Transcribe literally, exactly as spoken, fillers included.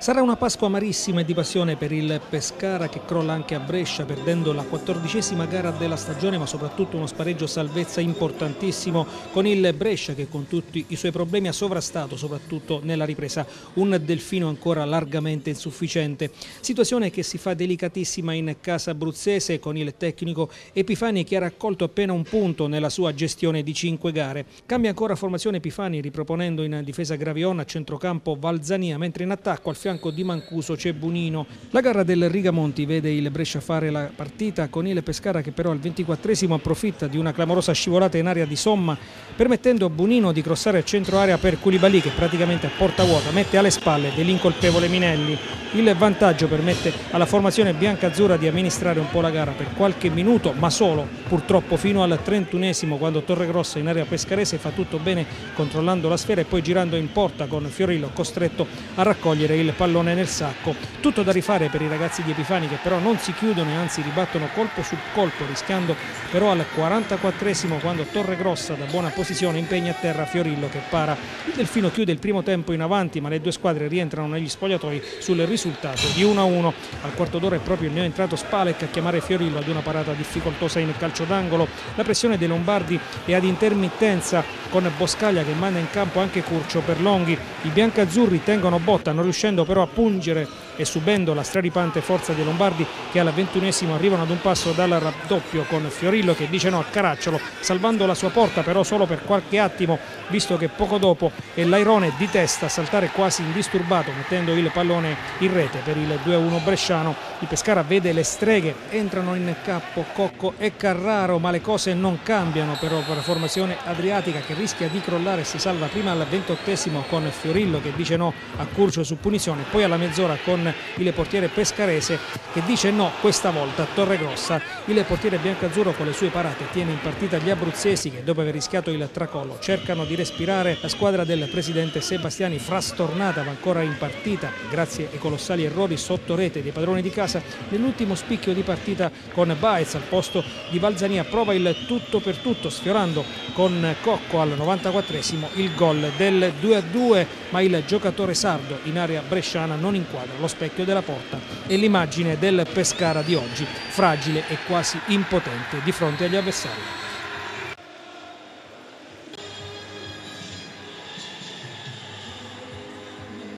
Sarà una Pasqua amarissima e di passione per il Pescara che crolla anche a Brescia perdendo la quattordicesima gara della stagione, ma soprattutto uno spareggio salvezza importantissimo con il Brescia che con tutti i suoi problemi ha sovrastato soprattutto nella ripresa, un Delfino ancora largamente insufficiente. Situazione che si fa delicatissima in casa abruzzese con il tecnico Epifani che ha raccolto appena un punto nella sua gestione di cinque gare. Cambia ancora formazione Epifani riproponendo in difesa Gravion, a centrocampo Valzania, mentre in attacco al fianco di Mancuso c'è Bunino. La gara del Rigamonti vede il Brescia fare la partita con il Pescara che però al ventiquattresimo approfitta di una clamorosa scivolata in area di Somma, permettendo a Bunino di crossare a centro area per Koulibaly che praticamente a porta vuota mette alle spalle dell'incolpevole Minelli. Il vantaggio permette alla formazione biancazzurra di amministrare un po' la gara per qualche minuto, ma solo, purtroppo fino al trentunesimo quando Torregrossa in area pescarese fa tutto bene controllando la sfera e poi girando in porta con Fiorillo costretto a raccogliere il pallone nel sacco. Tutto da rifare per i ragazzi di Epifani che però non si chiudono e anzi ribattono colpo su colpo, rischiando però al quarantaquattresimo quando Torregrossa da buona posizione impegna a terra Fiorillo che para. Il Delfino chiude il primo tempo in avanti, ma le due squadre rientrano negli spogliatoi sul risultato di uno a uno. Al quarto d'ora è proprio il neoentrato Spalek a chiamare Fiorillo ad una parata difficoltosa in calcio d'angolo. La pressione dei Lombardi è ad intermittenza con Boscaglia che manda in campo anche Curcio per Longhi. I biancazzurri tengono botta, non riuscendo però a pungere e subendo la straripante forza dei Lombardi che al ventunesimo arrivano ad un passo dal raddoppio con Fiorillo che dice no a Caracciolo, salvando la sua porta però solo per qualche attimo, visto che poco dopo è l'Airone di testa a saltare quasi indisturbato mettendo il pallone in rete per il due a uno bresciano. Il Pescara vede le streghe, entrano in campo Cocco e Carraro, ma le cose non cambiano però per la formazione adriatica che rischia di crollare e si salva prima al ventottesimo con Fiorillo che dice no a Curcio su punizione, poi alla mezz'ora con il portiere pescarese che dice no questa volta a Torregrossa. Il portiere biancazzurro con le sue parate tiene in partita gli abruzzesi che dopo aver rischiato il tracollo cercano di respirare. La squadra del presidente Sebastiani frastornata ma ancora in partita grazie ai colossali errori sotto rete dei padroni di casa. Nell'ultimo spicchio di partita con Baez al posto di Valzania prova il tutto per tutto sfiorando con Cocco al novantaquattresimo il gol del due a due, ma il giocatore sardo in area bresciana non inquadra lo specchio della porta e l'immagine del Pescara di oggi, fragile e quasi impotente di fronte agli avversari.